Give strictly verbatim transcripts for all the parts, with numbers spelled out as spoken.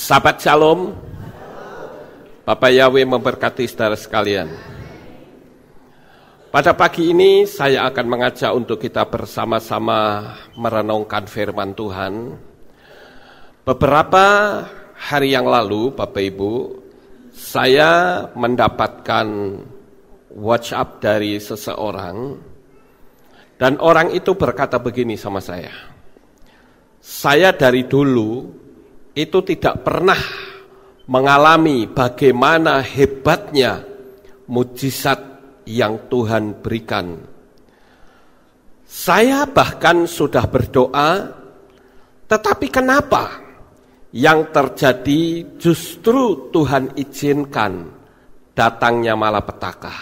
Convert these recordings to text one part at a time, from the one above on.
Sahabat Shalom, Bapak Yahweh memberkati saudara sekalian. Pada pagi ini saya akan mengajak untuk kita bersama-sama merenungkan firman Tuhan. Beberapa hari yang lalu, Bapak Ibu, saya mendapatkan WhatsApp dari seseorang, dan orang itu berkata begini sama saya. Saya dari dulu itu tidak pernah mengalami bagaimana hebatnya mujizat yang Tuhan berikan. Saya bahkan sudah berdoa, tetapi kenapa yang terjadi justru Tuhan izinkan datangnya malapetaka?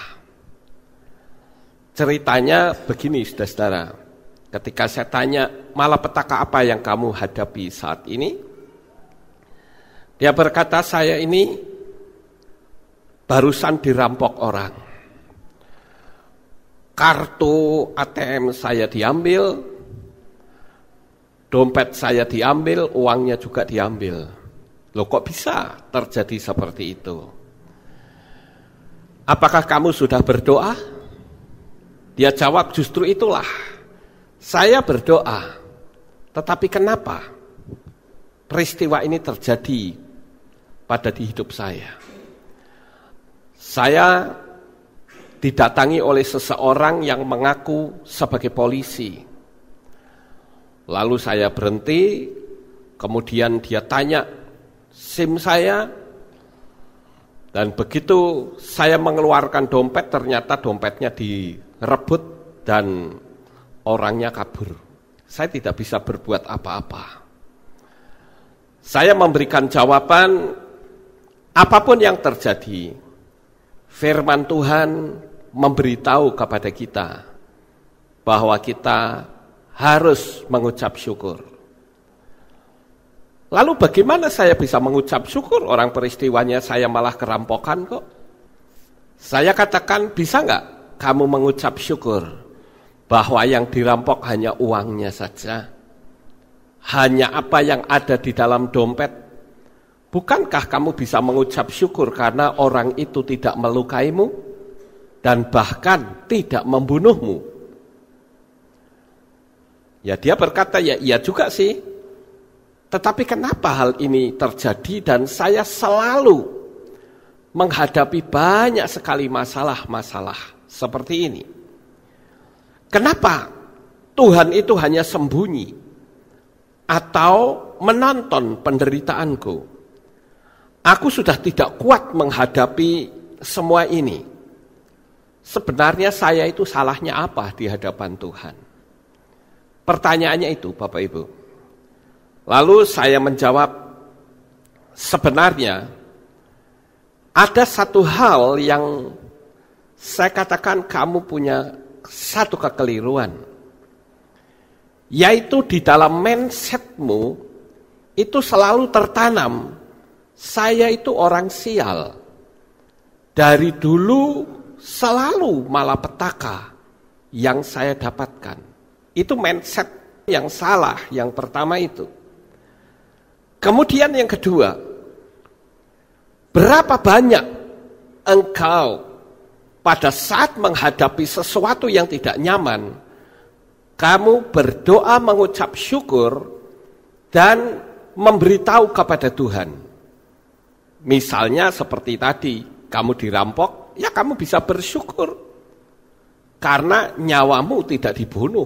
Ceritanya begini, saudara-saudara. Ketika saya tanya, malapetaka apa yang kamu hadapi saat ini? Dia berkata, saya ini barusan dirampok orang. Kartu A T M saya diambil, dompet saya diambil, uangnya juga diambil. Loh, kok bisa terjadi seperti itu? Apakah kamu sudah berdoa? Dia jawab, justru itulah. Saya berdoa, tetapi kenapa peristiwa ini terjadi pada di hidup saya? Saya didatangi oleh seseorang yang mengaku sebagai polisi. Lalu saya berhenti, kemudian dia tanya SIM saya, dan begitu saya mengeluarkan dompet, ternyata dompetnya direbut dan orangnya kabur. Saya tidak bisa berbuat apa-apa. Saya memberikan jawaban, apapun yang terjadi, firman Tuhan memberitahu kepada kita bahwa kita harus mengucap syukur. Lalu bagaimana saya bisa mengucap syukur? Orang peristiwanya saya malah kerampokan kok. Saya katakan, bisa enggak kamu mengucap syukur bahwa yang dirampok hanya uangnya saja, hanya apa yang ada di dalam dompet? Bukankah kamu bisa mengucap syukur karena orang itu tidak melukaimu dan bahkan tidak membunuhmu? Ya, dia berkata, ya iya juga sih. Tetapi kenapa hal ini terjadi dan saya selalu menghadapi banyak sekali masalah-masalah seperti ini? Kenapa Tuhan itu hanya sembunyi atau menonton penderitaanku? Aku sudah tidak kuat menghadapi semua ini. Sebenarnya saya itu salahnya apa di hadapan Tuhan? Pertanyaannya itu, Bapak Ibu. Lalu saya menjawab, sebenarnya ada satu hal yang saya katakan kamu punya satu kekeliruan. Yaitu di dalam mindsetmu itu selalu tertanam, saya itu orang sial. Dari dulu selalu malapetaka yang saya dapatkan. Itu mindset yang salah, yang pertama itu. Kemudian yang kedua, berapa banyak engkau pada saat menghadapi sesuatu yang tidak nyaman, kamu berdoa mengucap syukur dan memberitahu kepada Tuhan. Misalnya seperti tadi, kamu dirampok, ya kamu bisa bersyukur karena nyawamu tidak dibunuh.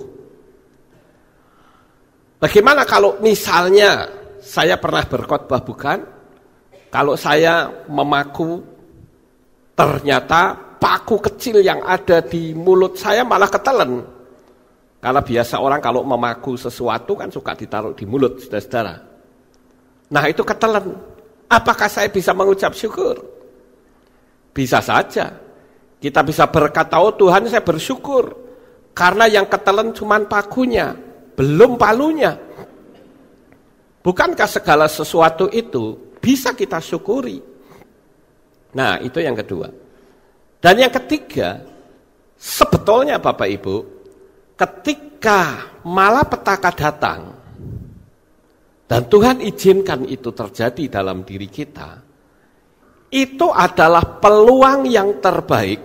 Bagaimana kalau misalnya saya pernah berkhotbah, bukan? Kalau saya memaku, ternyata paku kecil yang ada di mulut saya malah ketelen. Karena biasa orang kalau memaku sesuatu kan suka ditaruh di mulut, saudara-saudara. Nah itu ketelen. Apakah saya bisa mengucap syukur? Bisa saja. Kita bisa berkata, oh Tuhan saya bersyukur. Karena yang ketelen cuma pakunya, belum palunya. Bukankah segala sesuatu itu bisa kita syukuri? Nah itu yang kedua. Dan yang ketiga, sebetulnya Bapak Ibu, ketika malapetaka datang, dan Tuhan izinkan itu terjadi dalam diri kita, itu adalah peluang yang terbaik.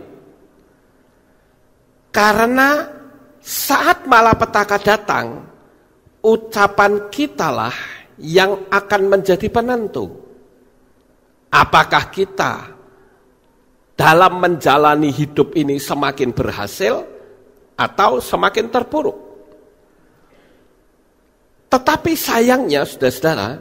Karena saat malapetaka datang, ucapan kitalah yang akan menjadi penentu. Apakah kita dalam menjalani hidup ini semakin berhasil atau semakin terpuruk? Tetapi sayangnya, saudara-saudara,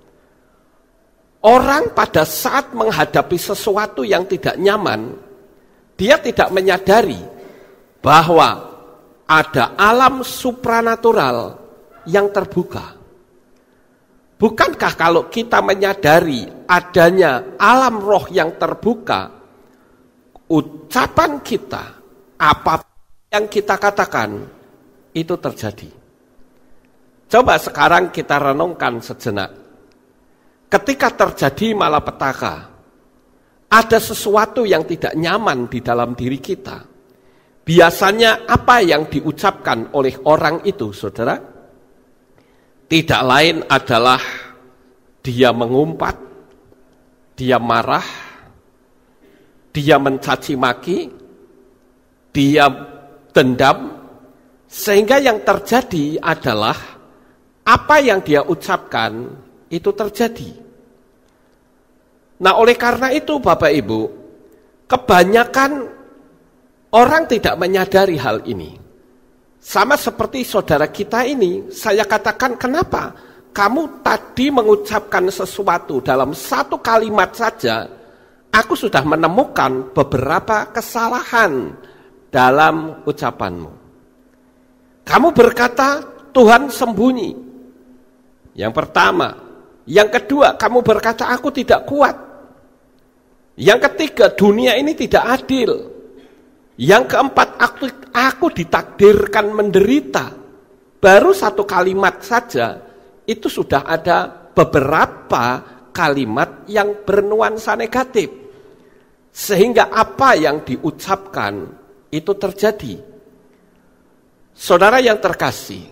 orang pada saat menghadapi sesuatu yang tidak nyaman, dia tidak menyadari bahwa ada alam supranatural yang terbuka. Bukankah kalau kita menyadari adanya alam roh yang terbuka, ucapan kita, apa yang kita katakan, itu terjadi. Coba sekarang kita renungkan sejenak. Ketika terjadi malapetaka, ada sesuatu yang tidak nyaman di dalam diri kita. Biasanya apa yang diucapkan oleh orang itu, saudara? Tidak lain adalah dia mengumpat, dia marah, dia mencaci maki, dia dendam, sehingga yang terjadi adalah apa yang dia ucapkan itu terjadi. Nah, oleh karena itu Bapak Ibu, kebanyakan orang tidak menyadari hal ini. Sama seperti saudara kita ini, saya katakan, kenapa kamu tadi mengucapkan sesuatu dalam satu kalimat saja, aku sudah menemukan beberapa kesalahan dalam ucapanmu. Kamu berkata, Tuhan sembunyi. Yang pertama. Yang kedua, kamu berkata, aku tidak kuat. Yang ketiga, dunia ini tidak adil. Yang keempat, aku, aku ditakdirkan menderita. Baru satu kalimat saja, itu sudah ada beberapa kalimat yang bernuansa negatif. Sehingga apa yang diucapkan itu terjadi. Saudara yang terkasih,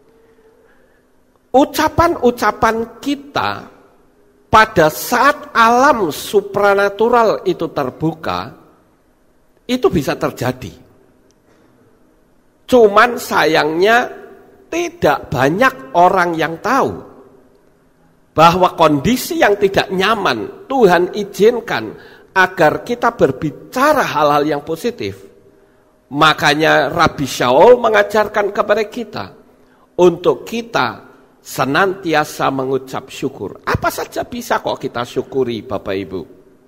ucapan-ucapan kita pada saat alam supranatural itu terbuka, itu bisa terjadi. Cuman sayangnya tidak banyak orang yang tahu bahwa kondisi yang tidak nyaman Tuhan izinkan agar kita berbicara hal-hal yang positif. Makanya Rabi Shaul mengajarkan kepada kita untuk kita senantiasa mengucap syukur. Apa saja bisa kok kita syukuri Bapak Ibu.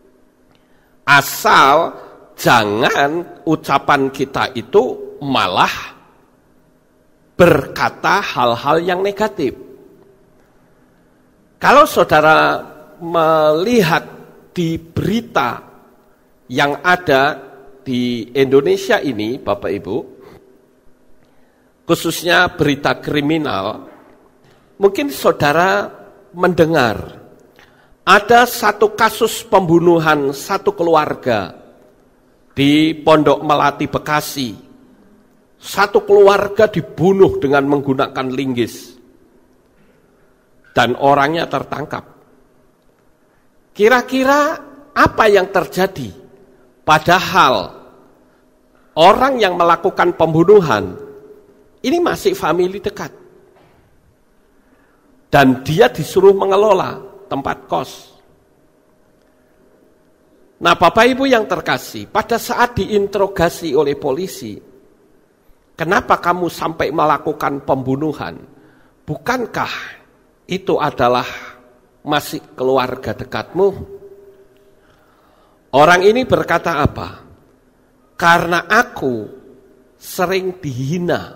Asal jangan ucapan kita itu malah berkata hal-hal yang negatif. Kalau saudara melihat di berita yang ada di Indonesia ini, Bapak Ibu, khususnya berita kriminal, mungkin saudara mendengar ada satu kasus pembunuhan satu keluarga di Pondok Melati, Bekasi. Satu keluarga dibunuh dengan menggunakan linggis. Dan orangnya tertangkap. Kira-kira apa yang terjadi? Padahal orang yang melakukan pembunuhan ini masih famili dekat. Dan dia disuruh mengelola tempat kos. Nah, Bapak Ibu yang terkasih, pada saat diinterogasi oleh polisi, kenapa kamu sampai melakukan pembunuhan? Bukankah itu adalah masih keluarga dekatmu? Orang ini berkata apa? Karena aku sering dihina.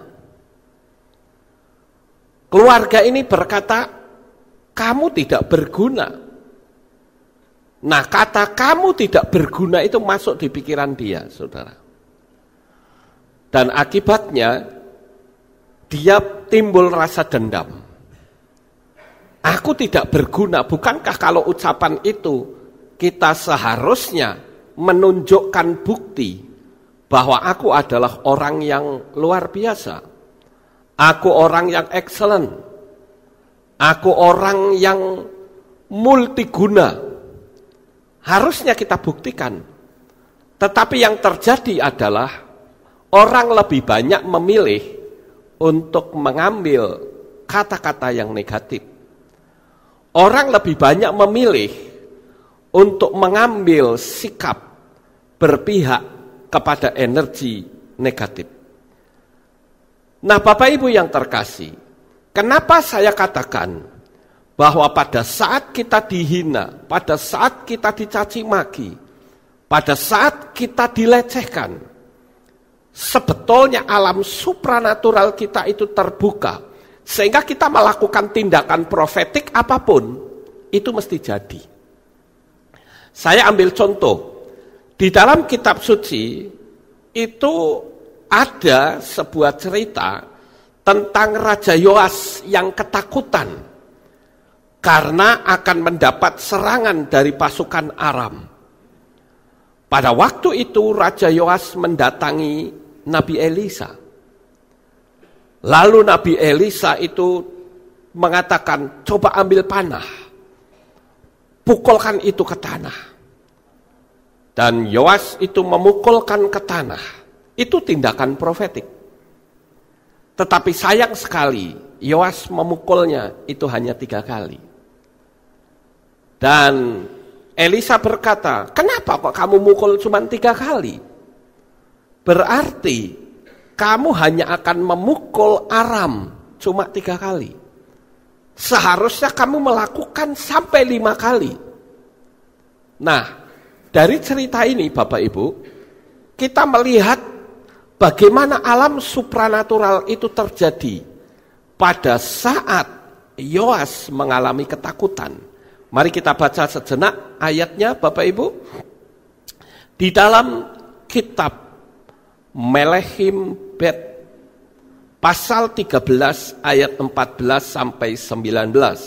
Keluarga ini berkata, kamu tidak berguna. Nah, kata kamu tidak berguna itu masuk di pikiran dia, saudara. Dan akibatnya, dia timbul rasa dendam. Aku tidak berguna, bukankah kalau ucapan itu kita seharusnya menunjukkan bukti bahwa aku adalah orang yang luar biasa. Aku orang yang excellent. Aku orang yang multiguna. Harusnya kita buktikan. Tetapi yang terjadi adalah orang lebih banyak memilih untuk mengambil kata-kata yang negatif. Orang lebih banyak memilih untuk mengambil sikap berpihak kepada energi negatif. Nah, Bapak Ibu yang terkasih, kenapa saya katakan bahwa pada saat kita dihina, pada saat kita dicaci maki, pada saat kita dilecehkan, sebetulnya alam supranatural kita itu terbuka, sehingga kita melakukan tindakan profetik apapun, itu mesti jadi. Saya ambil contoh, di dalam kitab suci, itu ada sebuah cerita tentang Raja Yoas yang ketakutan, karena akan mendapat serangan dari pasukan Aram. Pada waktu itu Raja Yoas mendatangi Nabi Elisa. Lalu Nabi Elisa itu mengatakan, coba ambil panah, pukulkan itu ke tanah. Dan Yoas itu memukulkan ke tanah. Itu tindakan profetik. Tetapi sayang sekali, Yoas memukulnya itu hanya tiga kali. Dan Elisa berkata, kenapa kok kamu mukul cuma tiga kali? Berarti kamu hanya akan memukul Aram cuma tiga kali. Seharusnya kamu melakukan sampai lima kali. Nah, dari cerita ini Bapak Ibu, kita melihat bagaimana alam supranatural itu terjadi pada saat Yoas mengalami ketakutan. Mari kita baca sejenak ayatnya Bapak Ibu. Di dalam kitab Melehim Bet pasal tiga belas ayat empat belas sampai sembilan belas.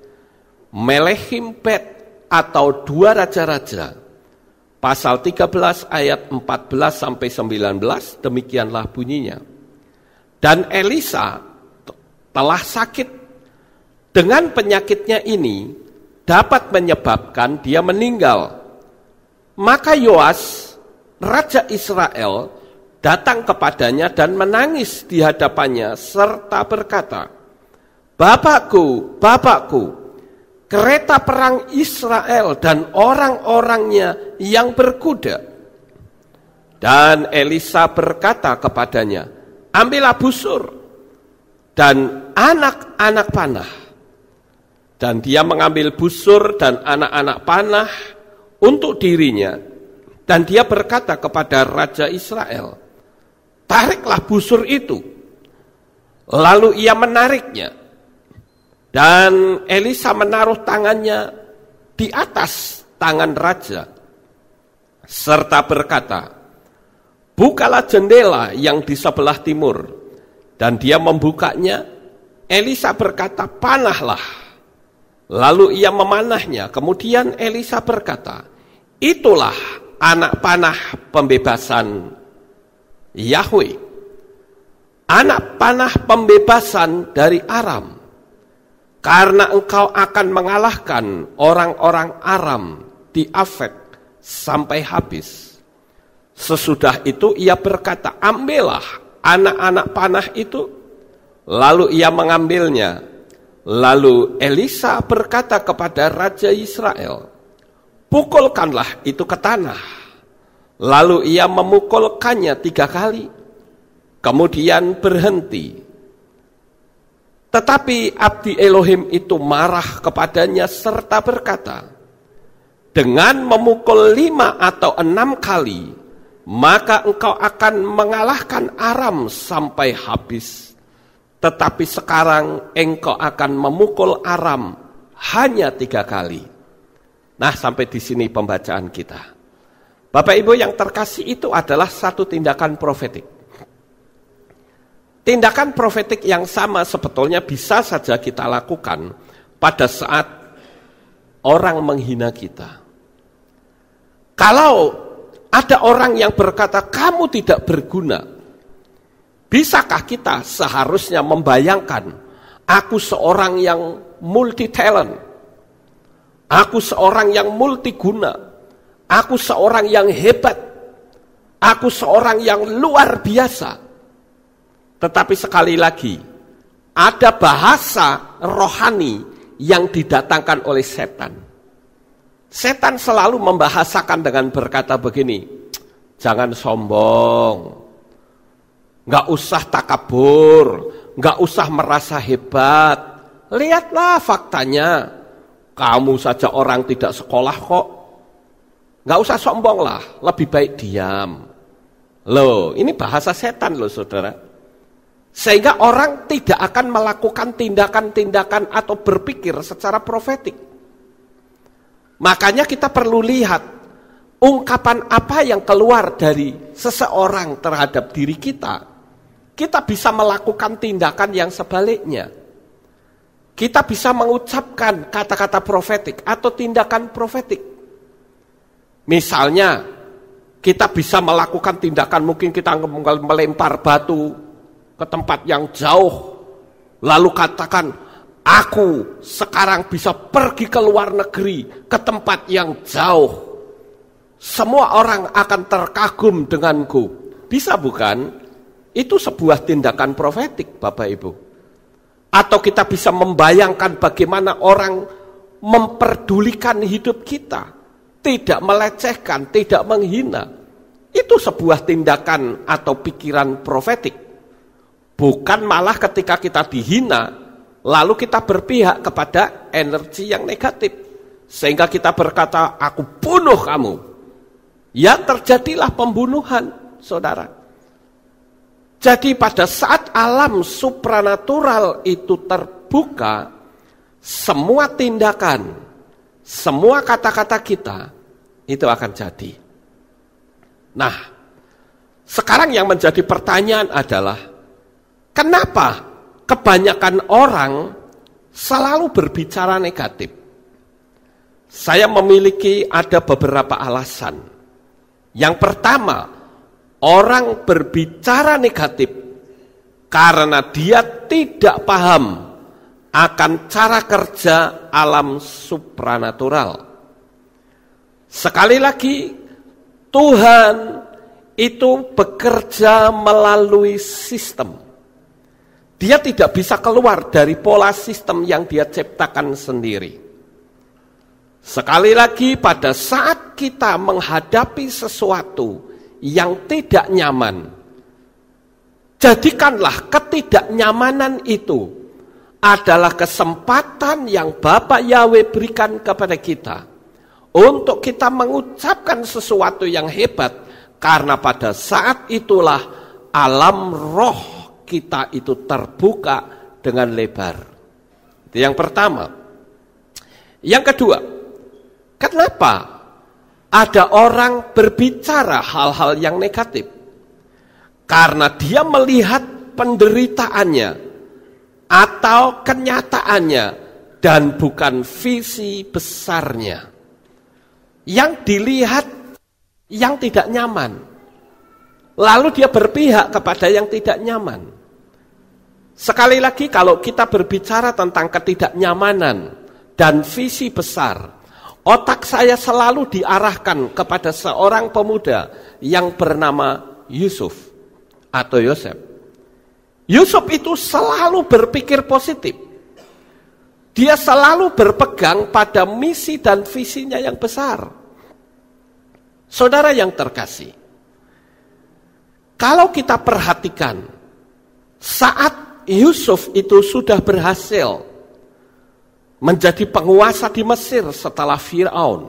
Melehim Bet atau dua raja-raja pasal tiga belas ayat empat belas sampai sembilan belas, demikianlah bunyinya. Dan Elisa telah sakit, dengan penyakitnya ini dapat menyebabkan dia meninggal. Maka Yoas, Raja Israel, datang kepadanya dan menangis di hadapannya serta berkata, Bapakku, Bapakku, kereta perang Israel dan orang-orangnya yang berkuda. Dan Elisa berkata kepadanya, ambillah busur dan anak-anak panah. Dan dia mengambil busur dan anak-anak panah untuk dirinya. Dan dia berkata kepada Raja Israel, tariklah busur itu. Lalu ia menariknya. Dan Elisa menaruh tangannya di atas tangan raja, serta berkata, bukalah jendela yang di sebelah timur. Dan dia membukanya. Elisa berkata, panahlah. Lalu ia memanahnya. Kemudian Elisa berkata, itulah anak panah pembebasan Yahweh, anak panah pembebasan dari Aram. Karena engkau akan mengalahkan orang-orang Aram di Afek sampai habis. Sesudah itu ia berkata, ambillah anak-anak panah itu. Lalu ia mengambilnya. Lalu Elisa berkata kepada Raja Israel, pukulkanlah itu ke tanah. Lalu ia memukulkannya tiga kali. Kemudian berhenti. Tetapi abdi Elohim itu marah kepadanya serta berkata, dengan memukul lima atau enam kali, maka engkau akan mengalahkan Aram sampai habis. Tetapi sekarang engkau akan memukul Aram hanya tiga kali. Nah, sampai di sini pembacaan kita. Bapak Ibu yang terkasih, itu adalah satu tindakan profetik. Tindakan profetik yang sama sebetulnya bisa saja kita lakukan pada saat orang menghina kita. Kalau ada orang yang berkata, kamu tidak berguna, bisakah kita seharusnya membayangkan Aku seorang yang multi talent. Aku seorang yang multiguna. Aku seorang yang hebat. Aku seorang yang luar biasa. Tetapi sekali lagi, ada bahasa rohani yang didatangkan oleh setan. Setan selalu membahasakan dengan berkata begini, jangan sombong, gak usah takabur, gak usah merasa hebat. Lihatlah faktanya, kamu saja orang tidak sekolah kok. Gak usah sombong lah, lebih baik diam. Loh, ini bahasa setan loh saudara. Sehingga orang tidak akan melakukan tindakan-tindakan atau berpikir secara profetik. Makanya kita perlu lihat ungkapan apa yang keluar dari seseorang terhadap diri kita. Kita bisa melakukan tindakan yang sebaliknya. Kita bisa mengucapkan kata-kata profetik atau tindakan profetik. Misalnya, kita bisa melakukan tindakan, mungkin kita melempar batu ke tempat yang jauh, lalu katakan, aku sekarang bisa pergi ke luar negeri, ke tempat yang jauh. Semua orang akan terkagum denganku. Bisa bukan? Itu sebuah tindakan profetik, Bapak Ibu. Atau kita bisa membayangkan bagaimana orang memperdulikan hidup kita, tidak melecehkan, tidak menghina. Itu sebuah tindakan atau pikiran profetik. Bukan malah ketika kita dihina, lalu kita berpihak kepada energi yang negatif. Sehingga kita berkata, aku bunuh kamu. Ya terjadilah pembunuhan, saudara. Jadi pada saat alam supranatural itu terbuka, semua tindakan, semua kata-kata kita, itu akan jadi. Nah, sekarang yang menjadi pertanyaan adalah, kenapa kebanyakan orang selalu berbicara negatif? Saya memiliki ada beberapa alasan. Yang pertama, orang berbicara negatif karena dia tidak paham akan cara kerja alam supranatural. Sekali lagi, Tuhan itu bekerja melalui sistem. Dia tidak bisa keluar dari pola sistem yang dia ciptakan sendiri. Sekali lagi, pada saat kita menghadapi sesuatu yang tidak nyaman, jadikanlah ketidaknyamanan itu adalah kesempatan yang Bapa Yahweh berikan kepada kita untuk kita mengucapkan sesuatu yang hebat, karena pada saat itulah alam roh kita itu terbuka dengan lebar. Itu yang pertama. Yang kedua, kenapa ada orang berbicara hal-hal yang negatif? Karena dia melihat penderitaannya atau kenyataannya dan bukan visi besarnya. Yang dilihat yang tidak nyaman, lalu dia berpihak kepada yang tidak nyaman. Sekali lagi, kalau kita berbicara tentang ketidaknyamanan dan visi besar, otak saya selalu diarahkan kepada seorang pemuda yang bernama Yusuf atau Yosef. Yusuf itu selalu berpikir positif. Dia selalu berpegang pada misi dan visinya yang besar. Saudara yang terkasih, kalau kita perhatikan, saat Yusuf itu sudah berhasil menjadi penguasa di Mesir setelah Firaun,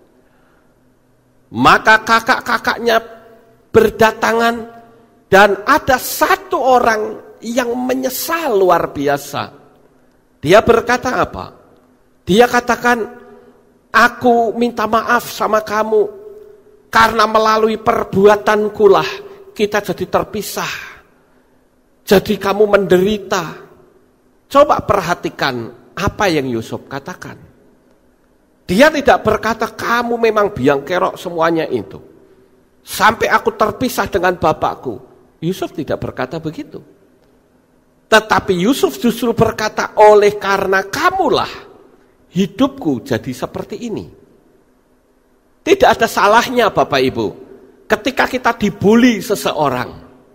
maka kakak-kakaknya berdatangan dan ada satu orang yang menyesal luar biasa. Dia berkata apa? Dia katakan, aku minta maaf sama kamu karena melalui perbuatanku lah kita jadi terpisah. Jadi kamu menderita. Coba perhatikan apa yang Yusuf katakan. Dia tidak berkata, kamu memang biang kerok semuanya itu, sampai aku terpisah dengan bapakku. Yusuf tidak berkata begitu. Tetapi Yusuf justru berkata, oleh karena kamulah hidupku jadi seperti ini. Tidak ada salahnya Bapak Ibu, ketika kita dibully seseorang,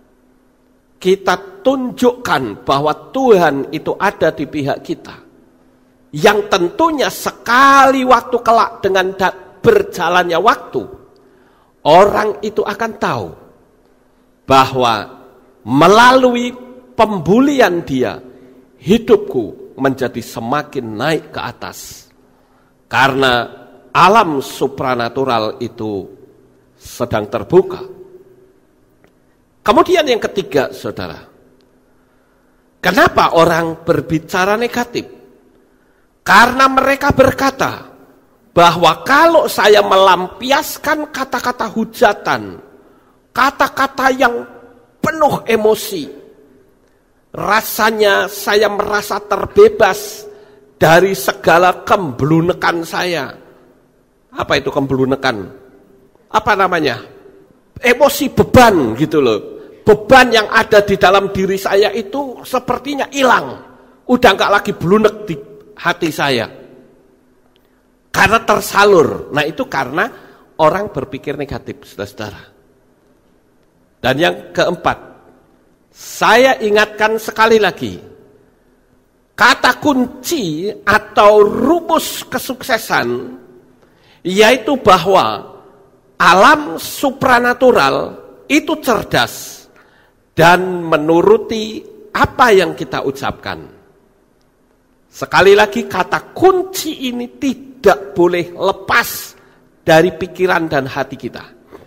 kita tunjukkan bahwa Tuhan itu ada di pihak kita. Yang tentunya sekali waktu kelak dengan berjalannya waktu, orang itu akan tahu bahwa melalui pembulian dia, hidupku menjadi semakin naik ke atas. Karena alam supranatural itu sedang terbuka. Kemudian yang ketiga, saudara, kenapa orang berbicara negatif? Karena mereka berkata bahwa kalau saya melampiaskan kata-kata hujatan, kata-kata yang penuh emosi, rasanya saya merasa terbebas dari segala kemblunekan saya. Apa itu kemblunekan? Apa namanya? Emosi beban gitu loh. Beban yang ada di dalam diri saya itu sepertinya hilang. Udah gak lagi blunek di hati saya. Karena tersalur. Nah itu karena orang berpikir negatif, saudara-saudara. Dan yang keempat, saya ingatkan sekali lagi, kata kunci atau rumus kesuksesan, yaitu bahwa alam supranatural itu cerdas dan menuruti apa yang kita ucapkan. Sekali lagi, kata kunci ini tidak boleh lepas dari pikiran dan hati kita.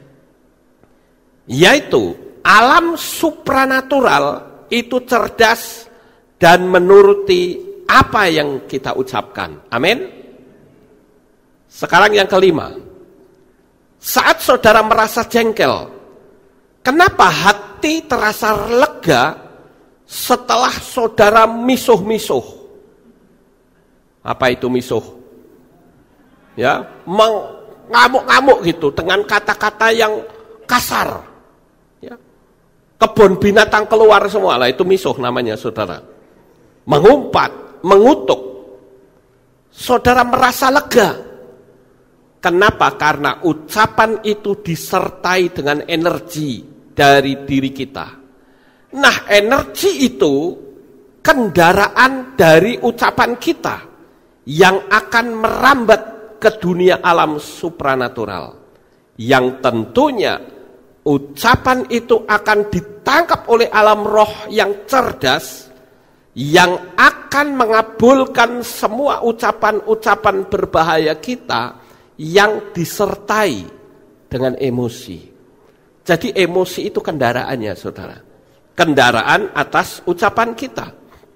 Yaitu alam supranatural itu cerdas dan menuruti apa yang kita ucapkan. Amin. Sekarang yang kelima. Saat saudara merasa jengkel, kenapa hati terasa lega setelah saudara misuh-misuh? Apa itu misuh? Ya, mengamuk-ngamuk gitu dengan kata-kata yang kasar. Ya. Kebun binatang keluar semua lah, itu misuh namanya, saudara. Mengumpat, mengutuk. Saudara merasa lega. Kenapa? Karena ucapan itu disertai dengan energi dari diri kita. Nah, energi itu kendaraan dari ucapan kita yang akan merambat ke dunia alam supranatural. Yang tentunya ucapan itu akan ditangkap oleh alam roh yang cerdas, yang akan mengabulkan semua ucapan-ucapan berbahaya kita yang disertai dengan emosi. Jadi emosi itu kendaraannya, saudara. Kendaraan atas ucapan kita.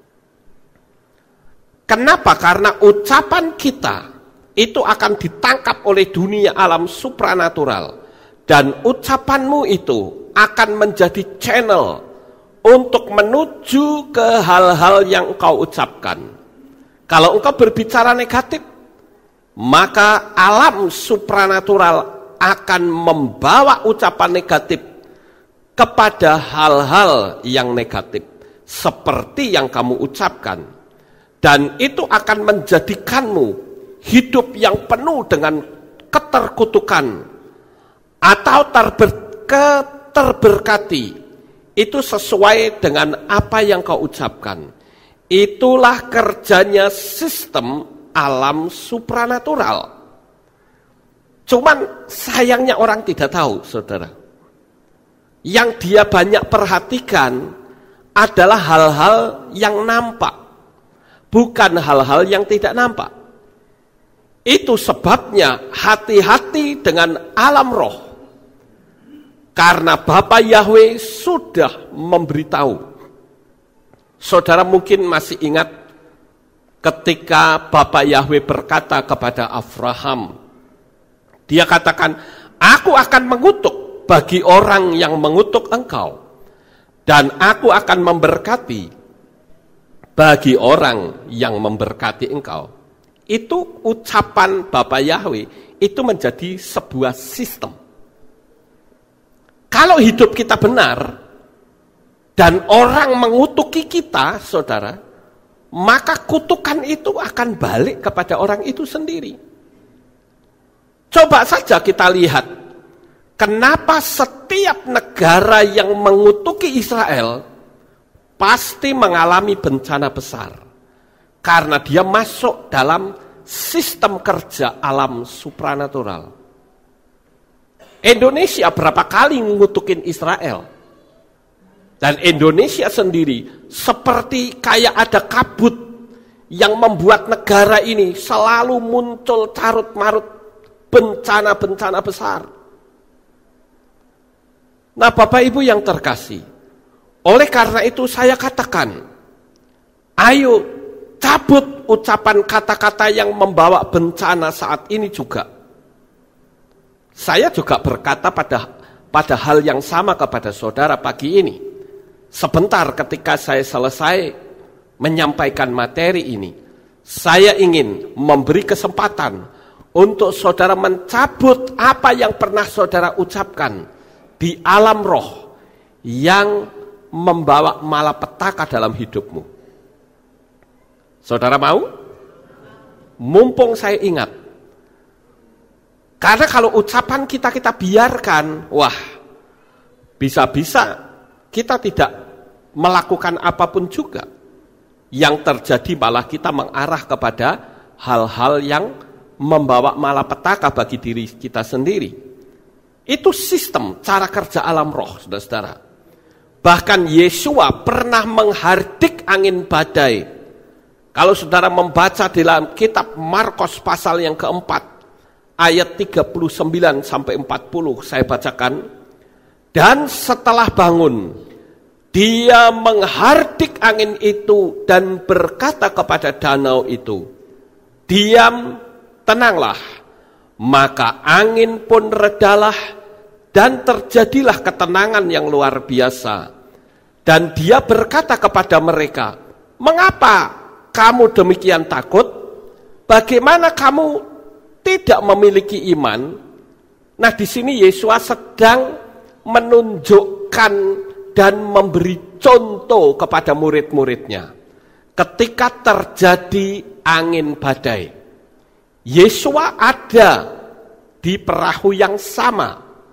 Kenapa? Karena ucapan kita itu akan ditangkap oleh dunia alam supranatural. Dan ucapanmu itu akan menjadi channel untuk menuju ke hal-hal yang engkau ucapkan. Kalau engkau berbicara negatif, maka alam supranatural akan membawa ucapan negatif kepada hal-hal yang negatif seperti yang kamu ucapkan. Dan itu akan menjadikanmu hidup yang penuh dengan keterkutukan atau terber, terberkati. Itu sesuai dengan apa yang kau ucapkan. Itulah kerjanya sistem alam supranatural. Cuman sayangnya orang tidak tahu, saudara. Yang dia banyak perhatikan adalah hal-hal yang nampak, bukan hal-hal yang tidak nampak. Itu sebabnya hati-hati dengan alam roh. Karena Bapa Yahweh sudah memberitahu. Saudara mungkin masih ingat ketika Bapa Yahweh berkata kepada Abraham, dia katakan, aku akan mengutuk bagi orang yang mengutuk engkau, dan aku akan memberkati bagi orang yang memberkati engkau. Itu ucapan Bapa Yahweh, itu menjadi sebuah sistem. Kalau hidup kita benar, dan orang mengutuki kita, saudara, maka kutukan itu akan balik kepada orang itu sendiri. Coba saja kita lihat, kenapa setiap negara yang mengutuki Israel pasti mengalami bencana besar. Karena dia masuk dalam sistem kerja alam supranatural. Indonesia berapa kali ngutukin Israel? Dan Indonesia sendiri seperti kayak ada kabut yang membuat negara ini selalu muncul carut-marut bencana-bencana besar. Nah, Bapak Ibu yang terkasih, oleh karena itu saya katakan, ayo cabut ucapan kata-kata yang membawa bencana saat ini juga. Saya juga berkata pada pada hal yang sama kepada saudara pagi ini. Sebentar ketika saya selesai menyampaikan materi ini, saya ingin memberi kesempatan untuk saudara mencabut apa yang pernah saudara ucapkan di alam roh yang membawa malapetaka dalam hidupmu. Saudara mau? Mumpung saya ingat. Karena kalau ucapan kita kita biarkan, wah, bisa-bisa kita tidak melakukan apapun juga. Yang terjadi malah kita mengarah kepada hal-hal yang membawa malapetaka bagi diri kita sendiri. Itu sistem cara kerja alam roh, saudara-saudara. Bahkan Yesua pernah menghardik angin badai. Kalau saudara membaca di dalam kitab Markus pasal yang keempat, ayat tiga puluh sembilan sampai empat puluh, saya bacakan. Dan setelah bangun, dia menghardik angin itu dan berkata kepada danau itu, diam, tenanglah. Maka angin pun redalah dan terjadilah ketenangan yang luar biasa. Dan dia berkata kepada mereka, mengapa kamu demikian takut? Bagaimana kamu tidak memiliki iman? Nah, di sini Yesus sedang menunjukkan dan memberi contoh kepada murid-muridnya. Ketika terjadi angin badai, Yesus ada di perahu yang sama.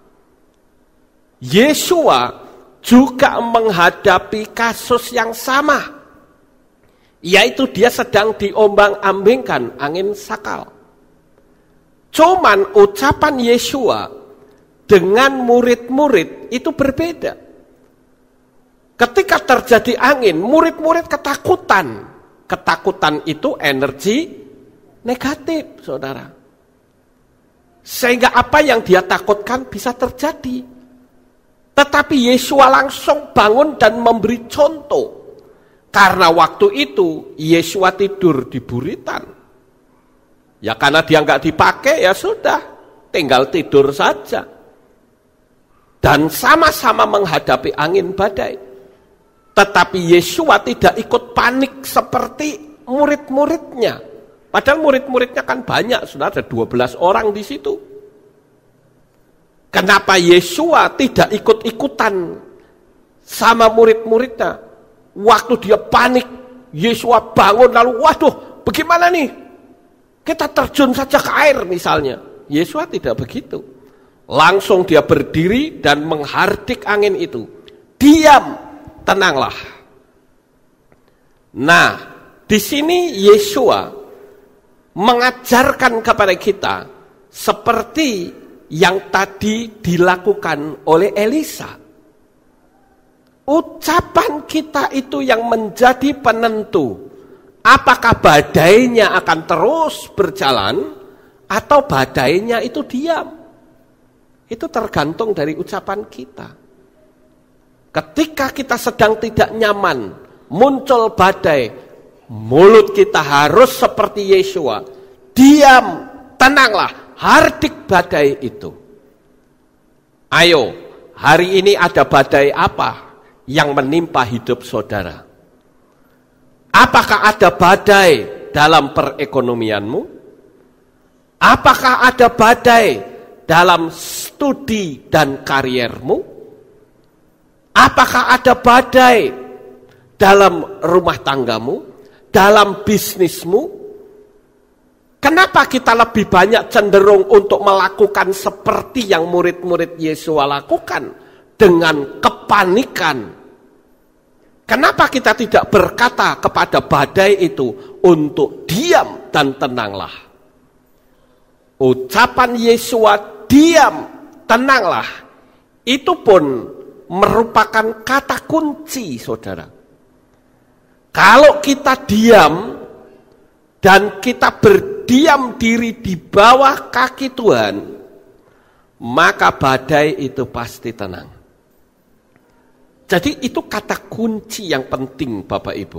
Yesus juga menghadapi kasus yang sama, yaitu dia sedang diombang-ambingkan angin sakal. Cuman ucapan Yesus dengan murid-murid itu berbeda. Ketika terjadi angin, murid-murid ketakutan. Ketakutan itu energi negatif, saudara. Sehingga apa yang dia takutkan bisa terjadi. Tetapi Yesus langsung bangun dan memberi contoh. Karena waktu itu Yesus tidur di buritan. Ya karena dia nggak dipakai, ya sudah, tinggal tidur saja. Dan sama-sama menghadapi angin badai. Tetapi Yesus tidak ikut panik seperti murid-muridnya. Padahal murid-muridnya kan banyak, sudah ada dua belas orang di situ. Kenapa Yesus tidak ikut-ikutan sama murid-muridnya? Waktu dia panik, Yesus bangun lalu, waduh, bagaimana nih? Kita terjun saja ke air misalnya. Yesus tidak begitu. Langsung dia berdiri dan menghardik angin itu. Diam, tenanglah. Nah, di sini Yesus mengajarkan kepada kita seperti yang tadi dilakukan oleh Elisa. Ucapan kita itu yang menjadi penentu. Apakah badainya akan terus berjalan atau badainya itu diam? Itu tergantung dari ucapan kita. Ketika kita sedang tidak nyaman, muncul badai, mulut kita harus seperti Yesus. Diam, tenanglah, hardik badai itu. Ayo, hari ini ada badai apa yang menimpa hidup saudara? Apakah ada badai dalam perekonomianmu? Apakah ada badai dalam studi dan kariermu? Apakah ada badai dalam rumah tanggamu, dalam bisnismu? Kenapa kita lebih banyak cenderung untuk melakukan seperti yang murid-murid Yesus lakukan dengan kepanikan? Kenapa kita tidak berkata kepada badai itu untuk diam dan tenanglah? Ucapan Yesus diam, tenanglah, itu pun merupakan kata kunci, saudara. Kalau kita diam dan kita berdiam diri di bawah kaki Tuhan, maka badai itu pasti tenang. Jadi itu kata kunci yang penting, Bapak Ibu.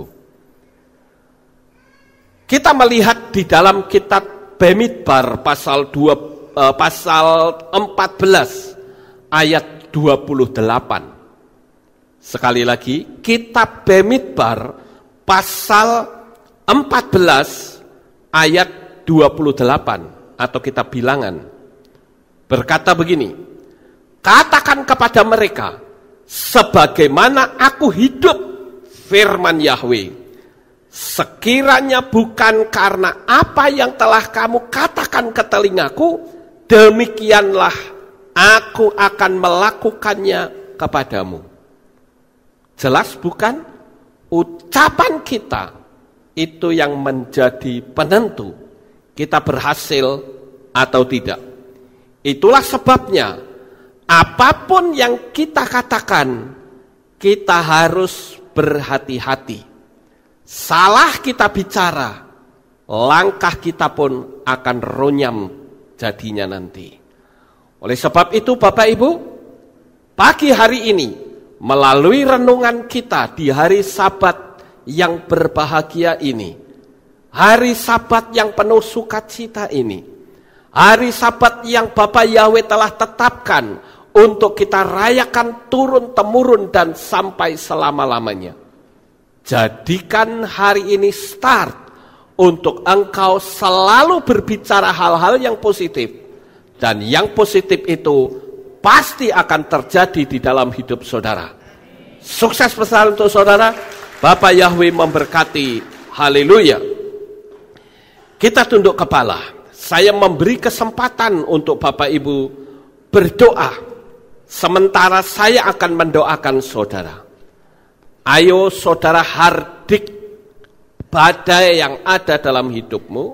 Kita melihat di dalam kitab Bamidbar pasal dua, eh, pasal empat belas ayat dua puluh delapan. Sekali lagi, kitab Bamidbar pasal empat belas ayat dua puluh delapan atau kitab Bilangan berkata begini, katakan kepada mereka, sebagaimana aku hidup, firman Yahweh, sekiranya bukan karena apa yang telah kamu katakan ke telingaku, demikianlah aku akan melakukannya kepadamu. Jelas bukan? Ucapan kita itu yang menjadi penentu kita berhasil atau tidak. Itulah sebabnya apapun yang kita katakan, kita harus berhati-hati. Salah kita bicara, langkah kita pun akan runyam jadinya nanti. Oleh sebab itu Bapak Ibu, pagi hari ini melalui renungan kita di hari Sabat yang berbahagia ini, hari Sabat yang penuh sukacita ini, hari Sabat yang Bapa Yahweh telah tetapkan untuk kita rayakan turun-temurun dan sampai selama-lamanya. Jadikan hari ini start untuk engkau selalu berbicara hal-hal yang positif. Dan yang positif itu pasti akan terjadi di dalam hidup saudara. Sukses besar untuk saudara. Bapak Yahweh memberkati. Haleluya. Kita tunduk kepala. Saya memberi kesempatan untuk Bapak Ibu berdoa. Sementara saya akan mendoakan saudara. Ayo saudara hardik badai yang ada dalam hidupmu.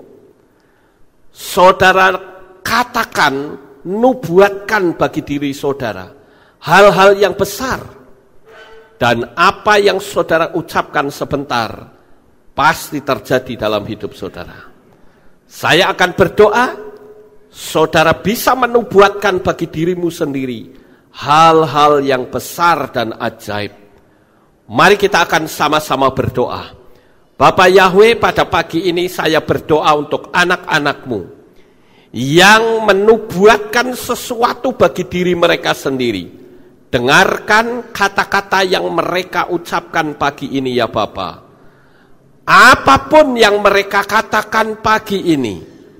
Saudara katakan, nubuatkan bagi diri saudara hal-hal yang besar, dan apa yang saudara ucapkan sebentar pasti terjadi dalam hidup saudara. Saya akan berdoa, saudara bisa menubuatkan bagi dirimu sendiri hal-hal yang besar dan ajaib. Mari kita akan sama-sama berdoa. Bapak Yahweh, pada pagi ini saya berdoa untuk anak-anakmu yang menubuatkan sesuatu bagi diri mereka sendiri. Dengarkan kata-kata yang mereka ucapkan pagi ini ya Bapa. Apapun yang mereka katakan pagi ini,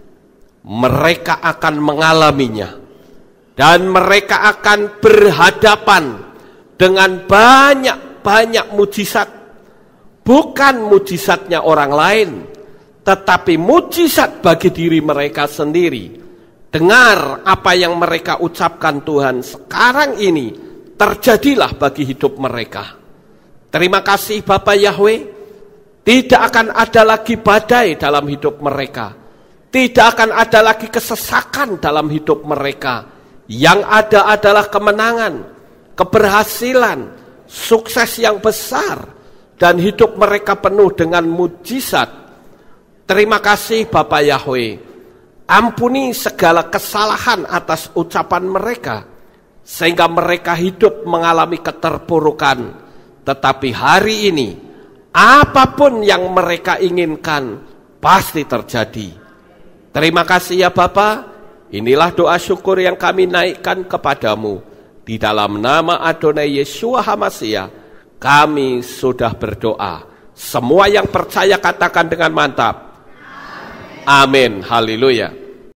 mereka akan mengalaminya. Dan mereka akan berhadapan dengan banyak-banyak mujizat. Bukan mujizatnya orang lain, tetapi mujizat bagi diri mereka sendiri. Dengar apa yang mereka ucapkan Tuhan sekarang ini, terjadilah bagi hidup mereka. Terima kasih Bapak Yahweh. Tidak akan ada lagi badai dalam hidup mereka. Tidak akan ada lagi kesesakan dalam hidup mereka. Yang ada adalah kemenangan, keberhasilan, sukses yang besar, dan hidup mereka penuh dengan mujizat. Terima kasih Bapak Yahweh. Ampuni segala kesalahan atas ucapan mereka, sehingga mereka hidup mengalami keterpurukan. Tetapi hari ini, apapun yang mereka inginkan, pasti terjadi. Terima kasih ya Bapa. Inilah doa syukur yang kami naikkan kepadamu. Di dalam nama Adonai Yeshua HaMashiach, kami sudah berdoa. Semua yang percaya katakan dengan mantap. Amin. Haleluya.